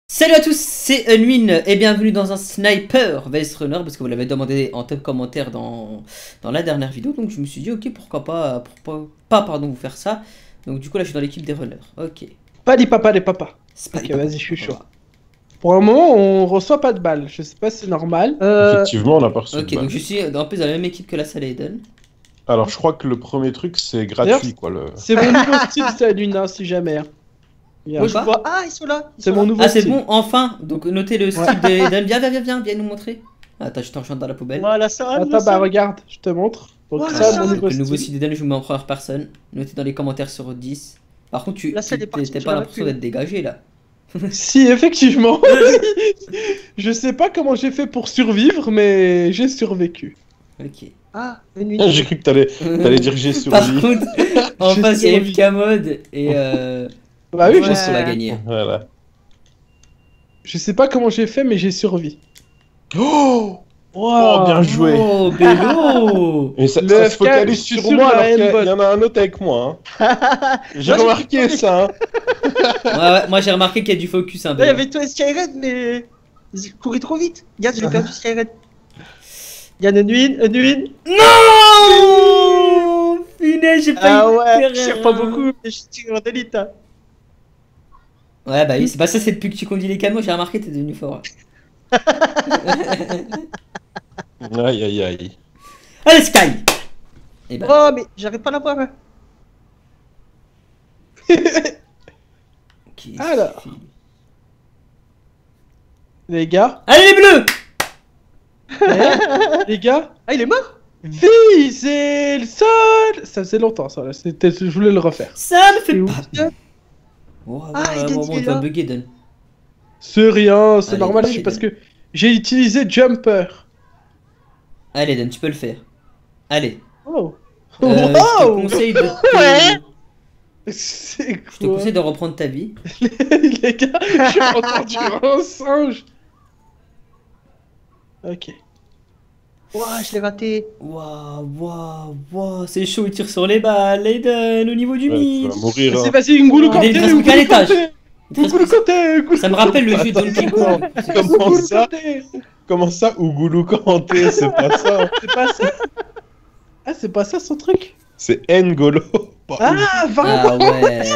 Salut à tous, c'est Unwin et bienvenue dans un Sniper vs Runner parce que vous l'avez demandé en top commentaire dans la dernière vidéo. Donc je me suis dit ok, pourquoi pas pardon, vous faire ça. Donc du coup là je suis dans l'équipe des runners. Ok. Pas les papas, les papas. C'est pas Ok, les papas, vas-y, je suis chaud. papas. Pour un moment, on reçoit pas de balles. Je sais pas si c'est normal. Effectivement, on a pas reçu de Ok, balle. donc je suis en plus dans la même équipe que la salle Eden. Alors, je crois que le premier truc, c'est gratuit, quoi. C'est mon nouveau style, c'est Luna, si jamais. Hein. Moi, Regarde. je vois. Ah, ils sont là. C'est mon nouveau Ah c'est style. bon, enfin. Donc notez le style d'Eden. Viens nous montrer. Attends, je t'enchante dans la poubelle. Voilà ça. Attends, bah regarde, je te montre. Donc Voilà, ça, ça. mon Donc, nouveau le nouveau style. style d'Eden, je vous mets en première personne. Notez dans les commentaires sur 10. Par contre, La salle est partie, t'as tu pas l'as l'impression plus. d'être dégagé là. Si, effectivement. Je sais pas comment j'ai fait pour survivre, mais j'ai survécu. Ok. Ah, une nuit. J'ai cru que t'allais dire j'ai Par survécu. contre, en J'ai face il y a survécu. FK mode et Bah oui, je je pense sais. qu'on va gagner. Voilà. Je sais pas comment j'ai fait, mais j'ai survécu. Oh, Wow. bien joué. Oh, Bélo. Et ça, Le ça se FK, focalise je suis sur sûr, moi la alors qu'il aimbot. y en a un autre avec moi. Hein. J'ai Moi, j'ai remarqué cru que ça. Hein. Ouais, moi j'ai remarqué qu'il y a du focus un Là, il y peu. avait toi et Skyred, mais. Ils couraient trop vite. Regarde, je l'ai perdu Skyred. Regarde, une nuit. Non. Punaise, j'ai pas Ah eu ouais, de je tire pas beaucoup, mais je tire en élite. Hein. Ouais, bah oui, c'est pas ça, c'est depuis que tu conduis les camions, j'ai remarqué, t'es devenu fort. Aïe, aïe, aïe. Allez, Sky. Et bah, Oh, mais j'arrive pas à la voir. Hein. ok, Alors. fille. Les gars, Allez, les bleus. les gars, Ah, il est mort. visez le sol. Ça faisait longtemps, ça. Là. Je voulais le refaire. Ça me fait C'est où pas. Oh, Ah, il est bon, tu vas là. bugger, Don. C'est rien, c'est Allez, normal, allez, c'est parce que j'ai utilisé Jumper. Allez, Don, tu peux le faire. Allez. Oh. Je te Wow. conseille de Ouais. C'est Je te quoi conseille de reprendre ta vie. les gars, j'ai entendu un singe. Ok. Ouah, je l'ai raté. Waouh, c'est chaud, il tire sur les balles, Aiden, au niveau du Ouais, tu mid. vas mourir. Hein. Vas-y, N'Golo Ah, Kanté, il reste plus qu'un N'Golo étage. Kanté, Il te reste N'Golo plus- Kanté, N'Golo Ça me rappelle le jeu de Donkey Kong. Comment ça Kanté. Comment ça, Ougoulou Kanté? C'est pas ça. Hein. C'est pas ça. Ah, c'est pas ça son truc. C'est N'Golo. Ah, vraiment. Ah ouais.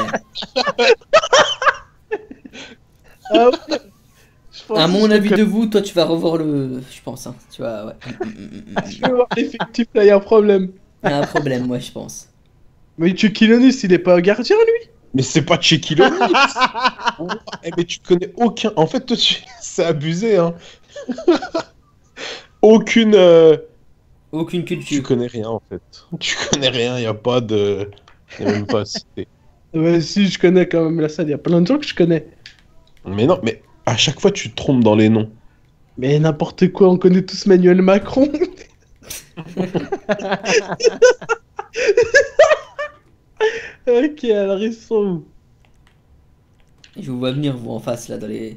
Ah ouais. Je pense À que mon je avis vais- de vous, toi tu vas revoir le. Je pense, hein. Tu vas. Ouais. Je vais voir l'effectif là, y a un problème. Il y a un problème, moi, je pense. Mais Chucky il est pas gardien lui. Mais c'est pas Chequilo. Mais tu connais aucun. En fait, toi, c'est abusé. Hein. Aucune. Aucune Tu culture. connais rien en fait. Tu connais rien, y a pas de. Y a même pas à citer. Ouais, si, je connais quand même la salle, y a plein de gens que je connais. Mais non, mais à chaque fois tu te trompes dans les noms. Mais n'importe quoi, on connaît tous Manuel Macron. Ok, alors ils sont où? Je vous vois venir, vous, en face, là, dans les.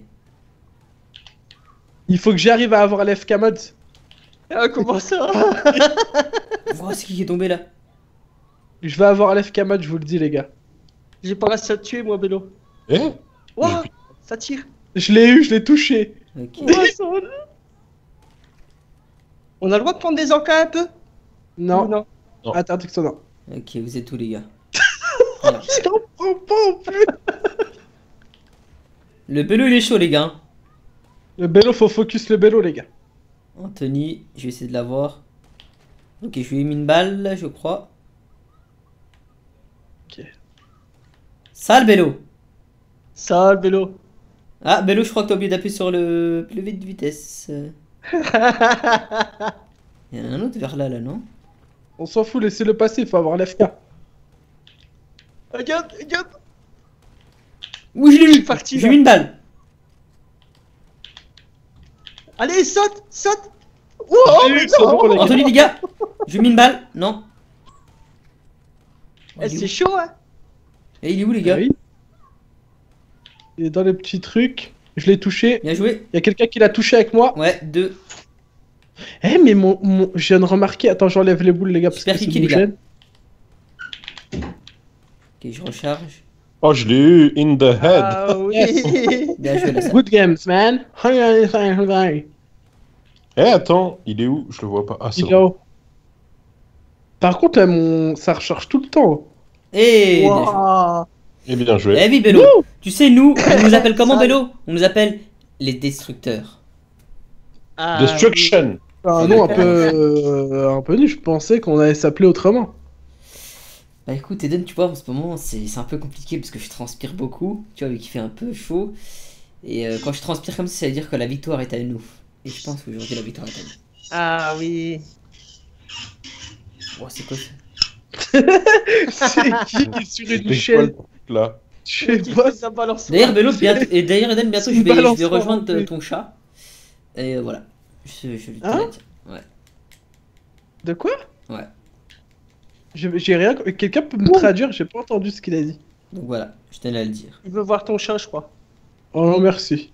Il faut que j'arrive à avoir l'FK mode. Ah, comment ça? Oh, c'est qui est tombé là? Je vais avoir l'FK mode, je vous le dis les gars. J'ai pas réussi à te tuer, moi, Bélo. Eh Ouah, ça tire. Je l'ai eu, je l'ai touché. Ok. Ouah, ça va. On a le droit de prendre des encas un peu? Non, Ou non. Non. interdiction non. Ok, vous êtes tous les gars. Je comprends pas en plus. Le bélo, il est chaud, les gars. Le bélo, faut focus le bélo les gars. Anthony, je vais essayer de l'avoir. Ok, je lui ai mis une balle, là, je crois. Ok. Sale bélo. Sale, Bélo. Ah, bélo, je crois que t'as oublié d'appuyer sur le levier de vitesse. Il y en a un autre vers là, non? On s'en fout, laissez-le passer, il faut avoir l'FK. Regarde. Oui, je l'ai Je suis vu. parti, Je lui ai là. mis une balle. Allez, saute. Ouah, mais C'est bon, les non. gars. Anthony, les gars. Je lui ai mis une balle. Non. Eh, c'est chaud, hein. Et il est où, les gars? Ah oui. Il est dans les petits trucs. Je l'ai touché. Bien joué. Il y a quelqu'un qui l'a touché avec moi. Ouais, 2. Eh mais je viens de remarquer. Attends, j'enlève les boules les gars parce Super que c'est kiki, nous les gars. gêne. Ok, je recharge. Oh, je l'ai eu in the head. Ah oui. Bien joué, la salle. Good games, man. Eh, attends, il est où? Je le vois pas. Ah, c'est Il est bon. haut. Par contre, là, ça recharge tout le temps. Eh, bien joué. Waouh. Eh bien joué. Eh oui, Bélo. Tu sais, nous, on nous appelle comment, Ça- Bélo? On nous appelle les destructeurs. Ah, Destruction. Un nom un peu nul, je pensais qu'on allait s'appeler autrement. Bah écoute, Eden, tu vois, en ce moment, c'est un peu compliqué parce que je transpire beaucoup, tu vois, vu qu'il fait un peu chaud. Et quand je transpire comme ça, ça veut dire que la victoire est à nous. Et je pense qu'aujourd'hui, la victoire est à nous. Ah oui. Oh, c'est quoi ça? C'est qui est sur une C'était quoi, chaîne? le truc, là? Je sais pas. Ça balance. D'ailleurs, Bélo, bientôt, et d'ailleurs, Eden, bientôt, C'est je vais balançant, rejoindre en plus. ton chat. Et voilà. Je lui Hein? te ouais. De quoi? Ouais. J'ai rien. Quelqu'un peut me traduire? J'ai pas entendu ce qu'il a dit. Donc voilà, je tenais à le dire. Il veut voir ton chat, je crois. Oh non, merci.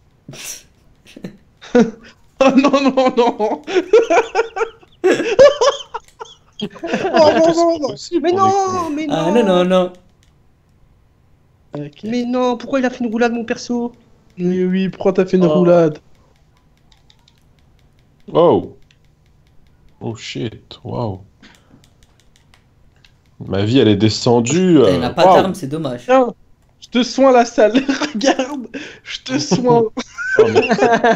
Oh non, non, non. Oh non, non, non. Mais non, mais non. Ah non, non, non. Ok. Mais non, pourquoi il a fait une roulade, mon perso? Oui, oui, pourquoi t'as fait une Oh. roulade? Oh. Oh shit, wow. Ma vie, elle est descendue. Elle n'a pas Waouh. d'armes, c'est dommage. Tiens, je te soins la salle. Regarde, je te soins. Oh, mais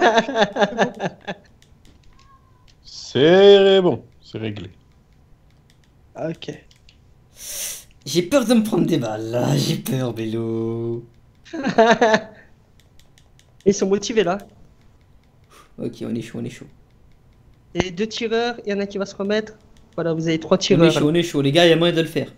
c'est bon, c'est réglé. Ok. J'ai peur de me prendre des balles là, j'ai peur, Bélo. Ils sont motivés là. Ok, on est chaud, on est chaud. Et 2 tireurs, il y en a qui va se remettre. Voilà, vous avez 3 On est tireurs. chaud, on est chaud. Les gars, il y a moyen de le faire.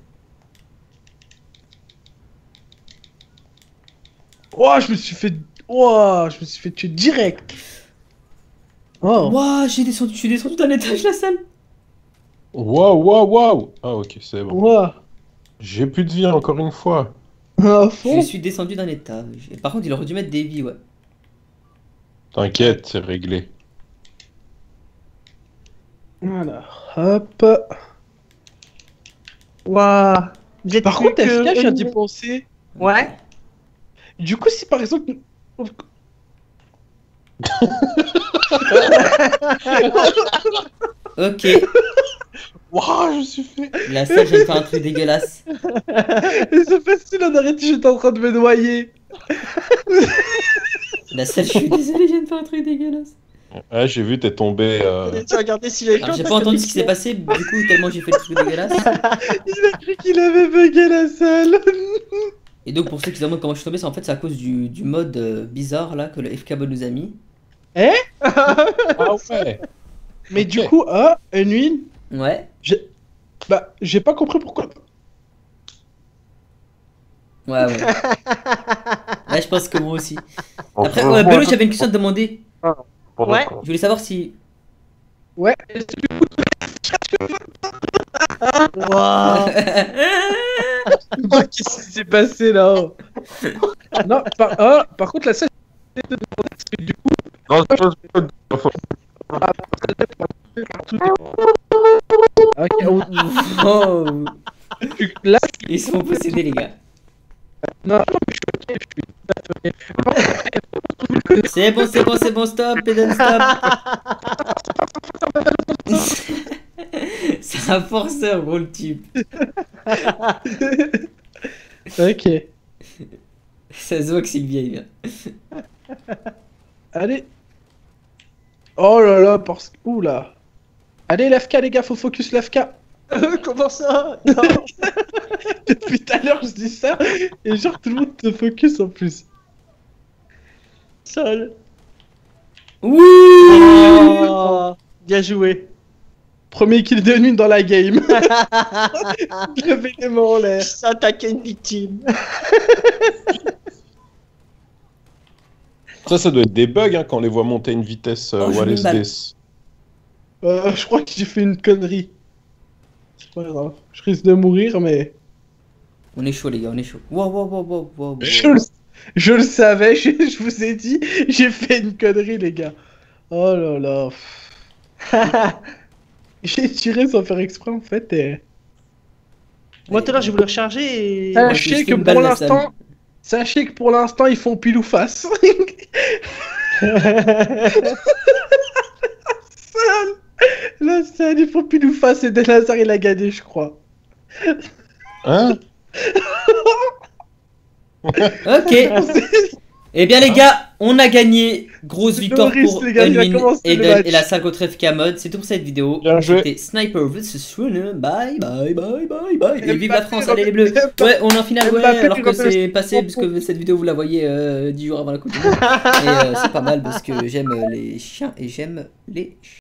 Oh, je me suis fait. Oh, je me suis fait tuer direct. Oh. Ouah, je suis descendu d'un étage, la salle. Waouh, waouh, waouh. Ah, ok, c'est bon. Wow. J'ai plus de vie encore une fois. À Je fond. suis descendu d'un étage. Et par contre, il aurait dû mettre des vies, ouais. T'inquiète, c'est réglé. Voilà. Hop. Waouh. Vous êtes Par plus contre, que FK, je viens d'y une- penser. Ouais. Du coup, si par exemple. Ok, Waouh, je suis fait. la salle, je viens de faire un truc dégueulasse. C'est facile, on arrête, j'étais en train de me noyer. La salle, je suis désolé, je viens de faire un truc dégueulasse. Ah, j'ai vu, t'es tombé. Tu as regardé si j'avais Alors, j'ai pas entendu ce qui s'est passé, du coup, tellement j'ai fait le truc dégueulasse. Il a cru qu'il avait bugué la salle. Et donc, pour ceux qui se demandent comment je suis tombé, c'est en fait c'est à cause du mode bizarre là que le FKBot nous a mis. Ah ouais. Mais Ok. du coup, Unwin, Ouais. j'ai pas compris pourquoi. Ouais, ouais. Ouais, je pense que moi aussi. Après, ouais, Bélo, j'avais une question à te demander. Ouais. Je voulais savoir si. Ouais. Waouh. Qu'est-ce qui s'est passé là? Non, par contre, la salle. Du coup, Non, ok, Oh, là, ils sont possédés, les gars. non, C'est bon, c'est bon, c'est bon, stop, Eden, stop. C'est un forceur, gros, le type. ok. Ça se voit que c'est une vieille, bien. Allez. Oh là là, parce que. Oula. Allez, l'AFK, les gars, faut focus l'AFK. Comment ça? Non. Depuis tout à l'heure, je dis ça, et genre, tout le monde te focus en plus. Seul. Oui. Oh, bien joué. Premier kill de nuit dans la game. Lever les mains en l'air. S'attaquer une victime. Ça doit être des bugs hein, quand on les voit monter à une vitesse. Oh, j'ai What mis is une balle. this? Je crois que j'ai fait une connerie. C'est pas grave. Je risque de mourir, mais. On est chaud, les gars, on est chaud. Wow, wow, wow, wow, wow, wow. Je le savais, je vous ai dit, j'ai fait une connerie, les gars. Oh là là. J'ai tiré sans faire exprès, en fait, et. Moi tout à l'heure j'ai voulu recharger et... Ouais, Sachez c'est que une balle pour la salle. l'instant, sachez que pour l'instant ils font pile ou face. La salle, ils font pile ou face et Delazar il a gagné, je crois. Hein? Ok. Eh bien les gars, on a gagné. Grosse victoire Loris, pour les gars, il a Unwin commencé et, le match. et la salle contre FK Mod. C'est tout pour cette vidéo. Bien joué. C'était Sniper vs Runner. Bye bye bye bye bye. Et vive la Mbappé, France, allez les bleus. Mbappé, Ouais, on est en finale, ouais, Mbappé, alors que Mbappé, c'est passé, puisque cette vidéo vous la voyez 10 jours avant la Coupe du Monde. Et c'est pas mal parce que j'aime les chiens et j'aime les